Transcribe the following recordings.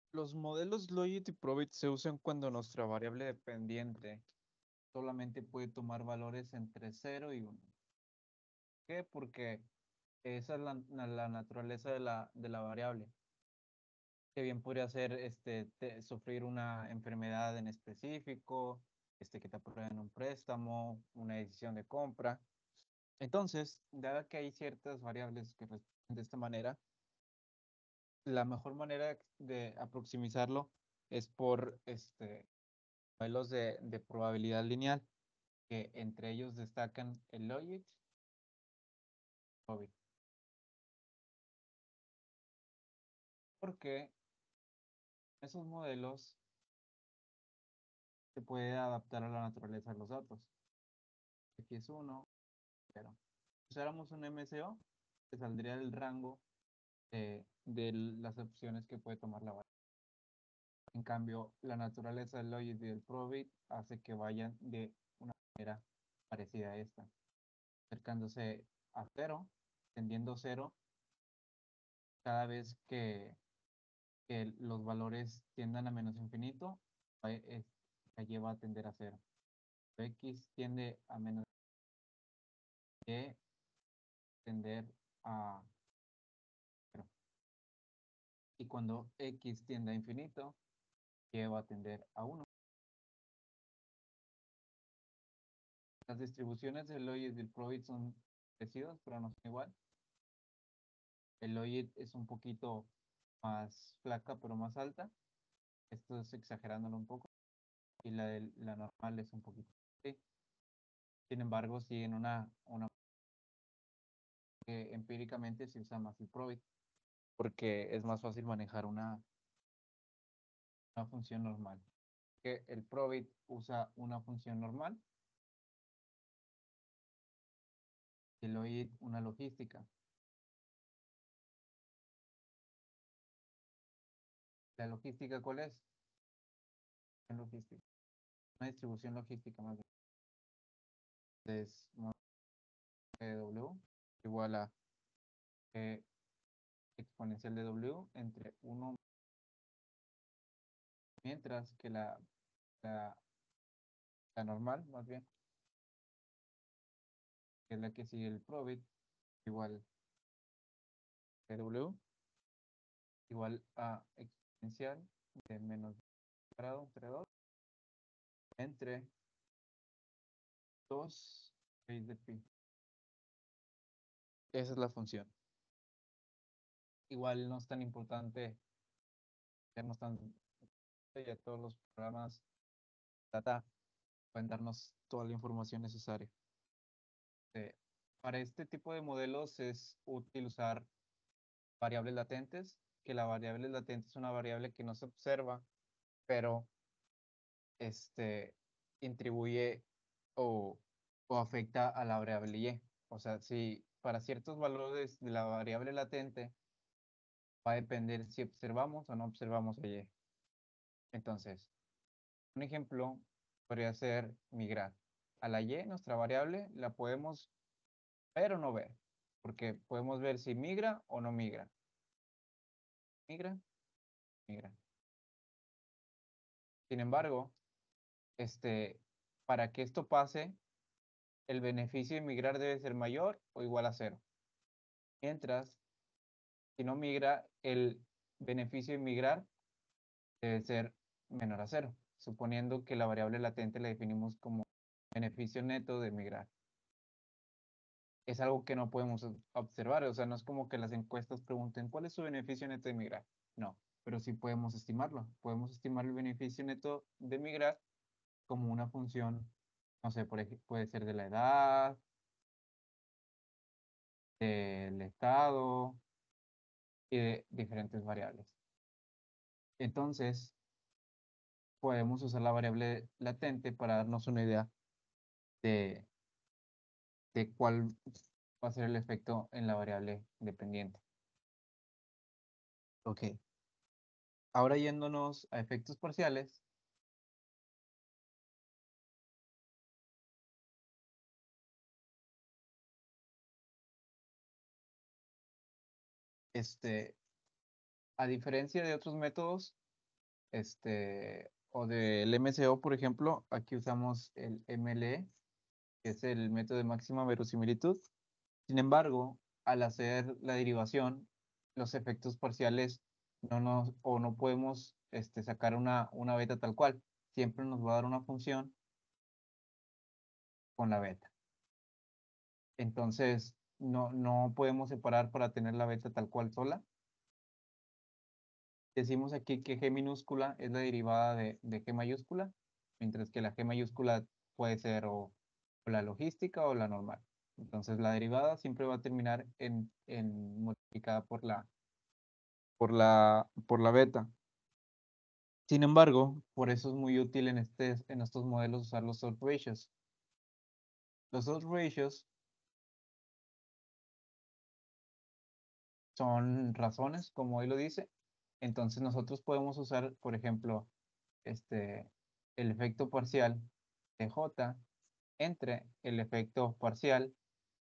Los modelos Logit y Probit se usan cuando nuestra variable dependiente solamente puede tomar valores entre 0 y 1. ¿Por qué? Porque esa es la naturaleza de la variable. Que bien podría ser sufrir una enfermedad en específico, que te aprueben un préstamo, una decisión de compra. Entonces, dado que hay ciertas variables que responden de esta manera, la mejor manera de aproximizarlo es por modelos de probabilidad lineal, que entre ellos destacan el Logit y Probit. Porque esos modelos se puede adaptar a la naturaleza de los datos. Aquí es uno, pero si usáramos un MCO, te saldría el rango de las opciones que puede tomar la variable. En cambio, la naturaleza del Logit y del Probit hace que vayan de una manera parecida a esta, acercándose a cero, tendiendo cero cada vez que los valores tiendan a menos infinito, allí va a tender a cero. X tiende a menos, y tender a cero. Y cuando X tiende a infinito, Y va a tender a 1. Las distribuciones del Logit y del Probit son parecidas, pero no son igual. El Logit es un poquito más flaca, pero más alta. Esto es exagerándolo un poco. Y la normal es un poquito. Sí. Sin embargo, siguen una que empíricamente se usa más el Probit, porque es más fácil manejar una función normal. Que el Probit usa una función normal, y el Logit una logística. ¿La logística cuál es? Logística. Una distribución logística más bien. Es W igual a exponencial de W entre 1, mientras que la, la normal, más bien, que es la que sigue el Probit, igual de W, igual a exponencial de menos grado entre 2 entre 2 raíz de pi. Esa es la función. Igual no es tan importante, ya no es tan, ya todos los programas data pueden darnos toda la información necesaria. Eh, para este tipo de modelos es útil usar variables latentes, que la variable latente es una variable que no se observa, pero este, contribuye o, o afecta a la variable y. O sea, si para ciertos valores de la variable latente va a depender si observamos o no observamos a y. Entonces, un ejemplo podría ser migrar. A la y, nuestra variable, la podemos ver o no ver, porque podemos ver si migra o no migra. Migra, migra. Sin embargo, para que esto pase, el beneficio de migrar debe ser mayor o igual a cero. Mientras, si no migra, el beneficio de migrar debe ser menor a cero, suponiendo que la variable latente la definimos como beneficio neto de migrar. Es algo que no podemos observar, o sea, no es como que las encuestas pregunten cuál es su beneficio neto de migrar. No, pero sí podemos estimarlo. Podemos estimar el beneficio neto de migrar como una función, no sé, por ejemplo, puede ser de la edad, del estado y de diferentes variables. Entonces, podemos usar la variable latente para darnos una idea de, de cuál va a ser el efecto en la variable dependiente. Ok. Ahora yéndonos a efectos parciales, este, a diferencia de otros métodos, o del MCO, por ejemplo, aquí usamos el MLE, que es el método de máxima verosimilitud. Sin embargo, al hacer la derivación, los efectos parciales no podemos sacar una beta tal cual. Siempre nos va a dar una función con la beta. Entonces, no podemos separar para tener la beta tal cual sola. Decimos aquí que G minúscula es la derivada de G mayúscula, mientras que la G mayúscula puede ser o la logística o la normal. Entonces, la derivada siempre va a terminar en multiplicada por la beta. Sin embargo, por eso es muy útil en estos modelos usar los odds ratios. Los odds ratios son razones, como hoy lo dice. Entonces nosotros podemos usar, por ejemplo, el efecto parcial de J entre el efecto parcial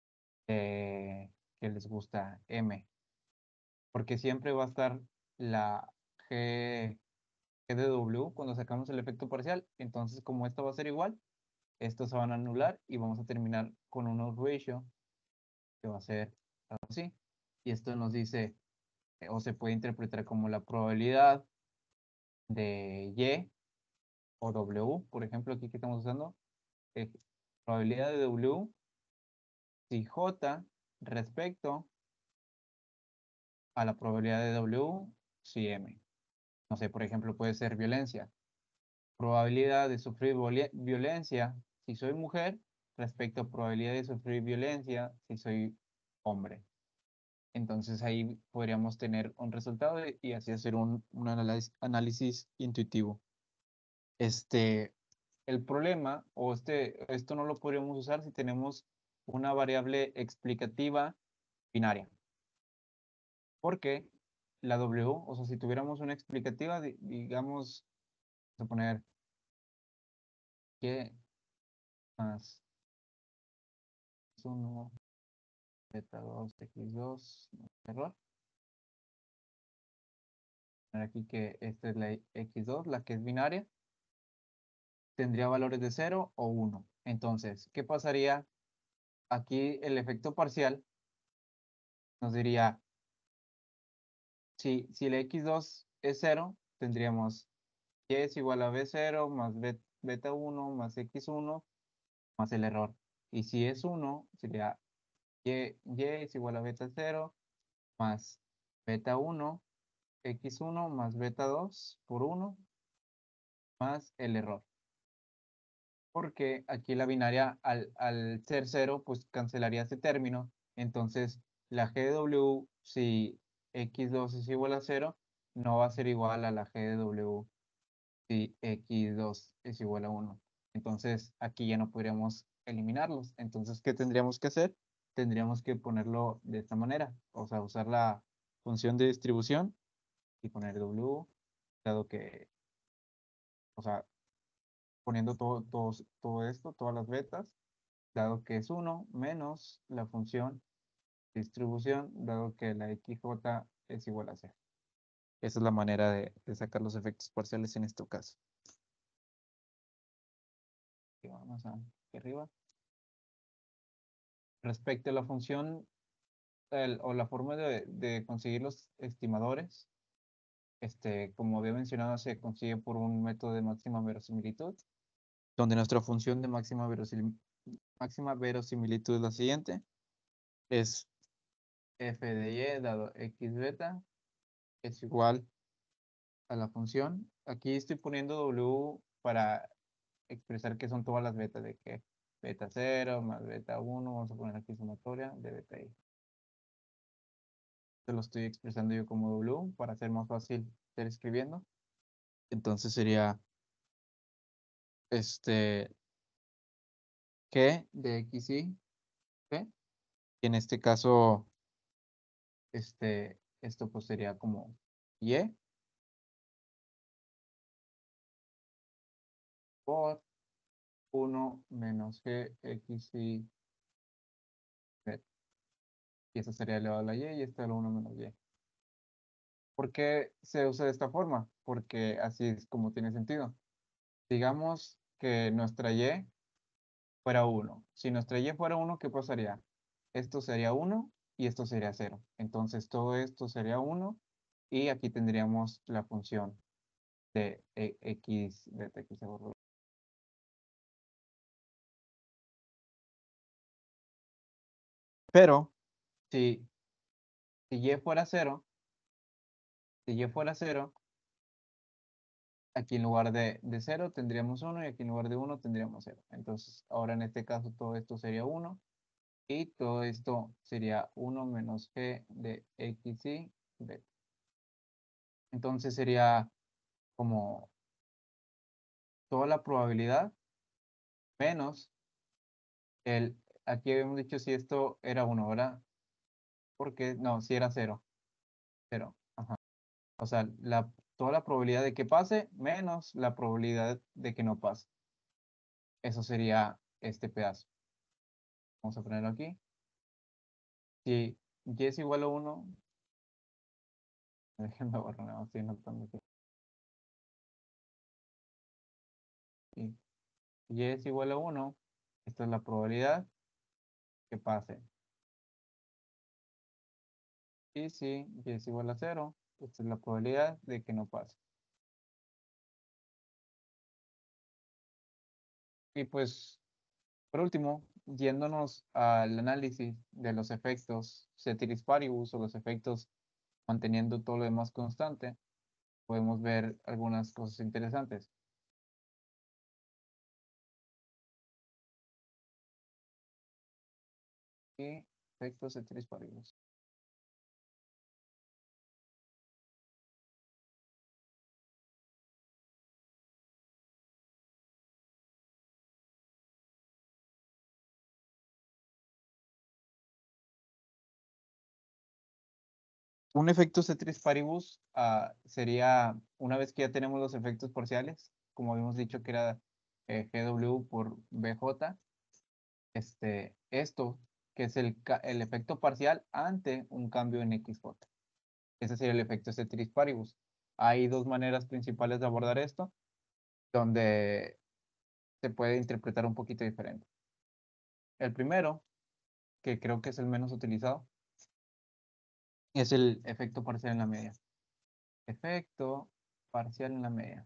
que les gusta M. Porque siempre va a estar la G de W cuando sacamos el efecto parcial. Entonces, como esto va a ser igual, estos se van a anular y vamos a terminar con un odds ratio que va a ser así. Y esto nos dice, o se puede interpretar como la probabilidad de Y o W, por ejemplo, aquí que estamos usando, eh, probabilidad de W si J respecto a la probabilidad de W si M. No sé, por ejemplo, puede ser violencia. Probabilidad de sufrir violencia si soy mujer respecto a probabilidad de sufrir violencia si soy hombre. Entonces ahí podríamos tener un resultado y así hacer un análisis intuitivo. El problema, esto no lo podríamos usar si tenemos una variable explicativa binaria. Porque la W, o sea, si tuviéramos una explicativa, digamos, vamos a poner que más 1, beta 2, x2, error. Aquí que esta es la x2, la que es binaria, tendría valores de 0 o 1. Entonces, ¿qué pasaría? Aquí el efecto parcial nos diría, si la x2 es 0, tendríamos y es igual a b0 más beta 1 más x1 más el error. Y si es 1, sería y es igual a beta 0 más beta 1, x1 más beta 2 por 1 más el error. Porque aquí la binaria al ser 0, pues cancelaría ese término. Entonces, la GW, si x2 es igual a 0, no va a ser igual a la GW si x2 es igual a 1. Entonces, aquí ya no podríamos eliminarlos. Entonces, ¿qué tendríamos que hacer? Tendríamos que ponerlo de esta manera. O sea, usar la función de distribución y poner W, dado que, o sea, poniendo todo esto, todas las betas, dado que es 1 menos la función distribución, dado que la XJ es igual a 0. Esa es la manera de sacar los efectos parciales en este caso. Y vamos aquí arriba. Respecto a la función o la forma de conseguir los estimadores, como había mencionado, se consigue por un método de máxima verosimilitud, donde nuestra función de máxima verosimilitud es la siguiente, es f de y dado x beta es igual a la función. Aquí estoy poniendo w para expresar que son todas las betas, de que beta 0 más beta 1, vamos a poner aquí sumatoria de beta y. Esto lo estoy expresando yo como w para hacer más fácil estar escribiendo. Entonces sería g de x y g. Y en este caso, esto pues sería como y por 1 menos g x y z. Y eso sería elevado a la y esto es el 1 menos y. ¿Por qué se usa de esta forma? porque así es como tiene sentido. Digamos que nuestra y fuera uno. Si nuestra y fuera uno, ¿qué pasaría? Esto sería uno y esto sería cero. Entonces todo esto sería uno y aquí tendríamos la función de x de x. Pero si, si y fuera cero, si y fuera cero, aquí en lugar de cero tendríamos uno y aquí en lugar de uno tendríamos cero. Entonces ahora en este caso todo esto sería uno y todo esto sería uno menos g de x y b. Entonces sería como toda la probabilidad menos el, aquí habíamos dicho si esto era uno, ¿verdad? Porque, no, si era cero, cero. Ajá. O sea, toda la probabilidad de que pase menos la probabilidad de que no pase. Eso sería este pedazo. Vamos a ponerlo aquí. Si y es igual a uno, déjenme borrar, no, estoy notando aquí. Si y es igual a uno, esta es la probabilidad que pase. Y si y es igual a cero, esta es la probabilidad de que no pase. Y pues, por último, yéndonos al análisis de los efectos ceteris paribus o los efectos manteniendo todo lo demás constante, podemos ver algunas cosas interesantes. Y efectos ceteris paribus. Un efecto ceteris paribus sería, una vez que ya tenemos los efectos parciales, como habíamos dicho que era GW por BJ, esto que es el efecto parcial ante un cambio en XJ. Ese sería el efecto ceteris paribus. Hay dos maneras principales de abordar esto, donde se puede interpretar un poquito diferente. El primero, que creo que es el menos utilizado, es el efecto parcial en la media. Efecto parcial en la media.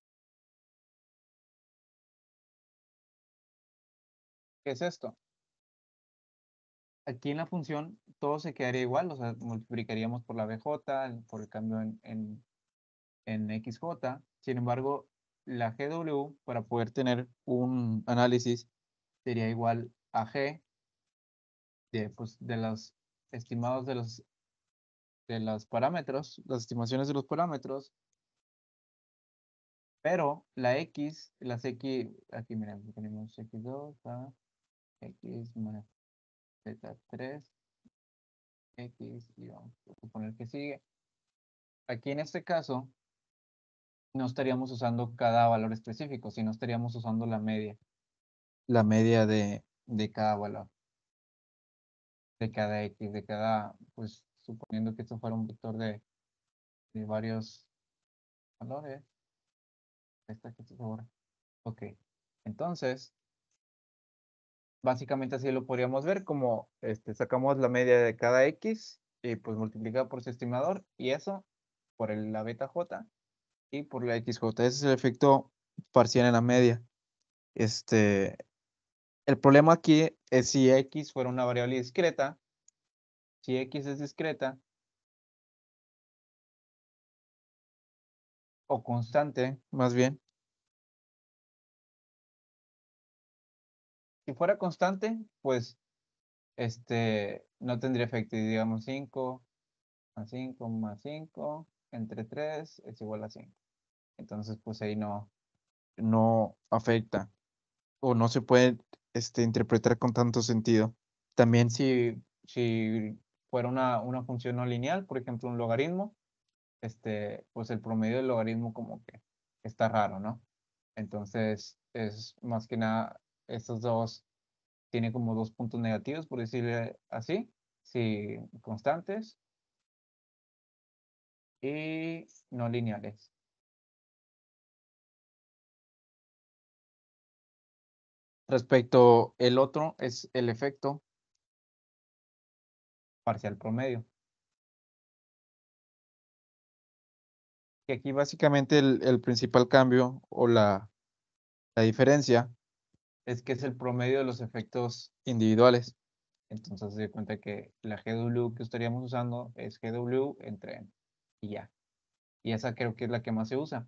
¿Qué es esto? Aquí en la función todo se quedaría igual, o sea, multiplicaríamos por la BJ, por el cambio en XJ. Sin embargo, la GW, para poder tener un análisis, sería igual a G pues, de los estimados de los parámetros, las estimaciones de los parámetros, pero la X, las X, aquí miren, tenemos X2 a X más Z3, X, y vamos a suponer que sigue. Aquí en este caso, no estaríamos usando cada valor específico, sino estaríamos usando la media. La media de cada valor, de cada X, de cada, pues suponiendo que esto fuera un vector de varios valores. Esta que se sobra. Ok. Entonces, básicamente así lo podríamos ver como sacamos la media de cada X y pues multiplicado por su estimador y eso por la beta J y por la XJ. Ese es el efecto parcial en la media. El problema aquí es si X fuera una variable discreta. Si X es discreta o constante, más bien. Si fuera constante, pues no tendría efecto. Y digamos 5 más 5 más 5 entre 3 es igual a 5. Entonces, pues ahí no afecta o no se puede interpretar con tanto sentido. También si fuera una función no lineal, por ejemplo, un logaritmo, pues el promedio del logaritmo como que está raro, ¿no? Entonces, es más que nada, estos dos tienen como dos puntos negativos, por decirle así, si constantes y no lineales. Respecto, el otro es el efecto parcial promedio. Y aquí básicamente el principal cambio o la diferencia es que es el promedio de los efectos individuales. Entonces se da cuenta que la GW que estaríamos usando es GW entre N y ya. Y esa creo que es la que más se usa.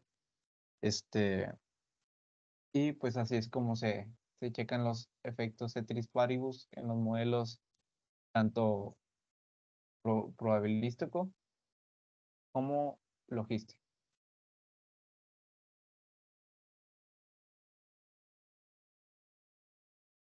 Y pues así es como se checan los efectos ceteris paribus en los modelos tanto probabilístico como logístico.